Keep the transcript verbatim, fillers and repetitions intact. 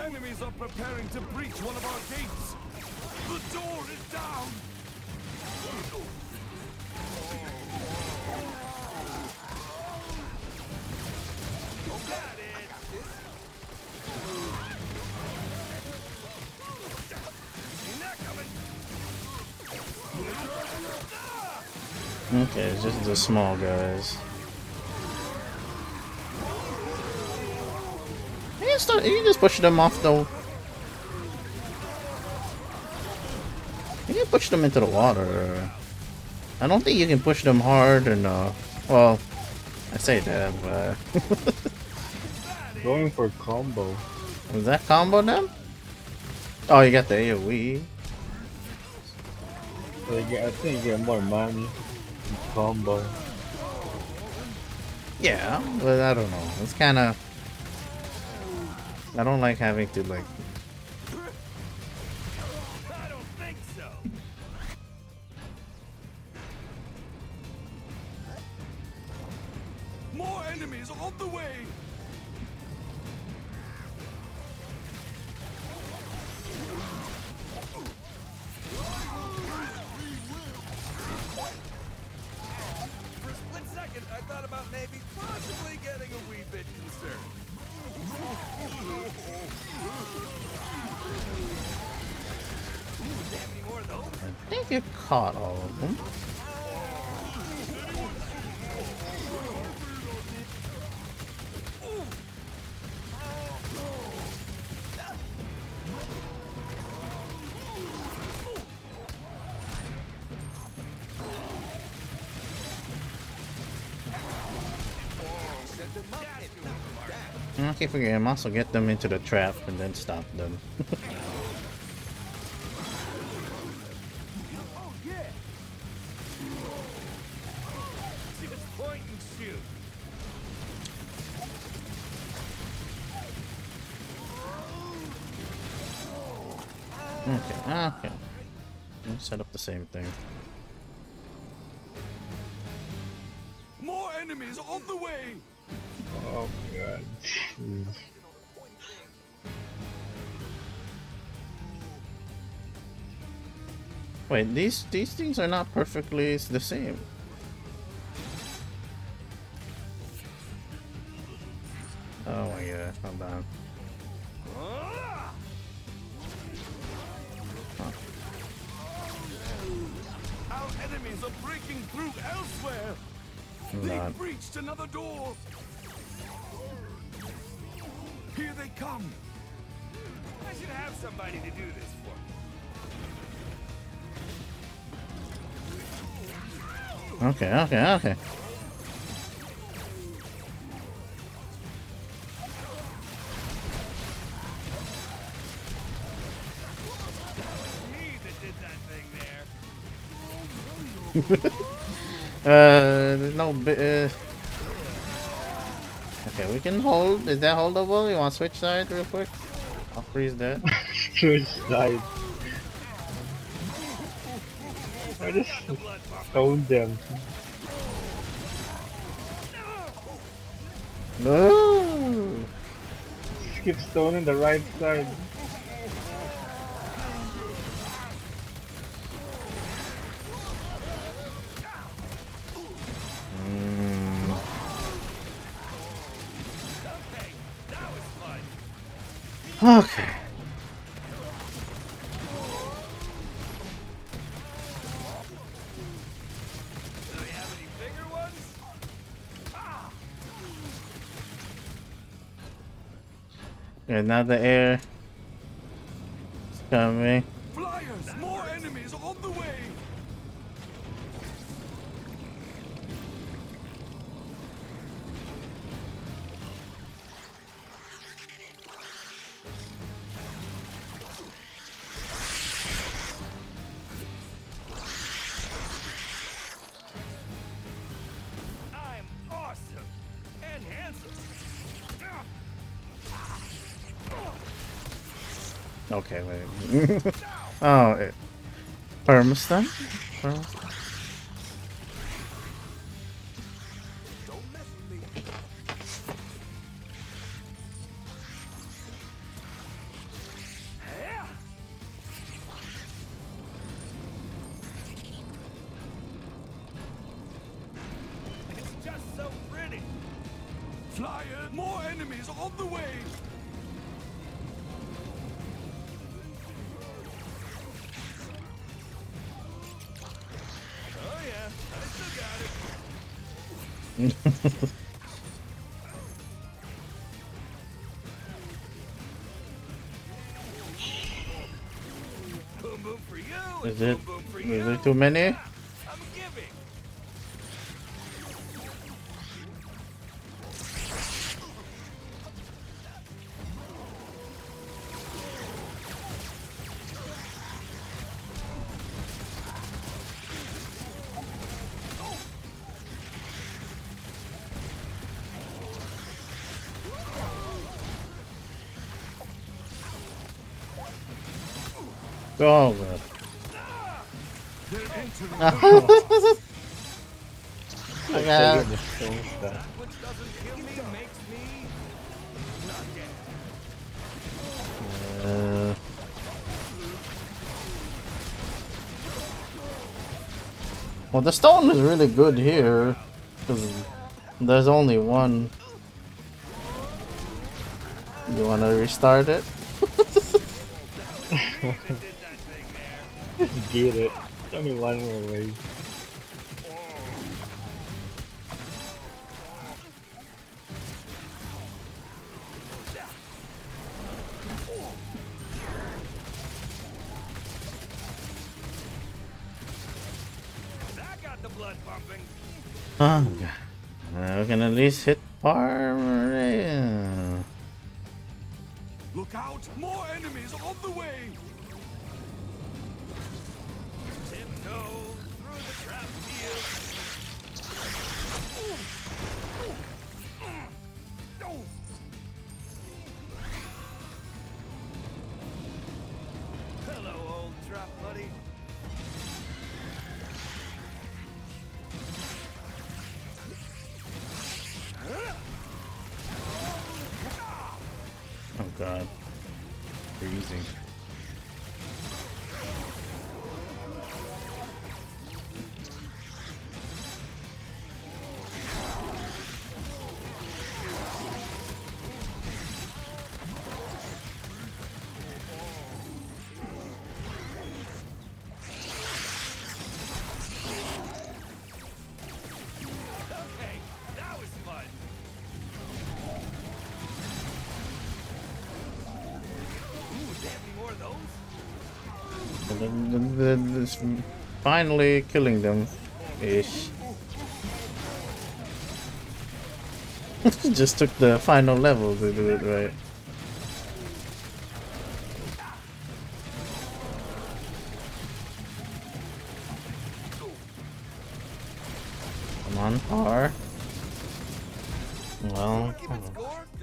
Enemies are preparing to breach one of our gates. The door is down. Got it. Seen that coming. Okay, it's just the small guys. You can, start, you can just push them off though. You can push them into the water. I don't think you can push them hard or no. Well, I say that, but Going for combo. was that combo them? Oh, you got the AoE. So you get, I think you get more money in combo. Yeah, but I don't know. It's kind of. I don't like having to like. I don't think so. More enemies on the way. For a split second, I thought about maybe possibly getting a wee bit concerned. I think you caught all of them. I keep forgetting, I'm also get them into the trap and then stop them. Okay, okay. Let's set up the same thing. More enemies on the way. Oh god. Jeez. Wait, these these things are not perfectly the same. Oh my god, hold on. Our enemies are breaking through elsewhere. They've breached another door. Here they come. I should have somebody to do this for. Okay, okay, okay. uh, there's no bi uh... Okay, we can hold. Is that holdable? You want to switch side real quick? I'll freeze that. Switch side. I just stoned them. No. Skip stone on the right side. Okay. Do we have any bigger ones? Ah! Okay, now the air is coming. Flyers! More enemies on the way! I'm awesome and handsome. Okay, wait. Oh, it, permastun? Permastun? Don't mess with me. Flyer, more enemies on the way. Oh yeah, I still got it. Boom boom for you. Is and it? Boom, boom for Is you. it too many? I'm giving. Oh god. They're entering. I Like, got. they get the stone stuff. Which doesn't kill me makes me not dead. Uh, well, the stone is really good here because there's only one. You want to restart it? Get it. Only one more way. That got the blood pumping. Oh god. Uh, we can at least hit par. Yeah. Look out! More enemies on the way! Tiptoe through the trap field. Hello, old trap buddy. Oh god. Freezing. Okay, that was fun. Ooh, do they have any more of those? And then- then- then it's finally killing them. Ish. Just took the final level to do it right. Come on, R. Well, Keep it score.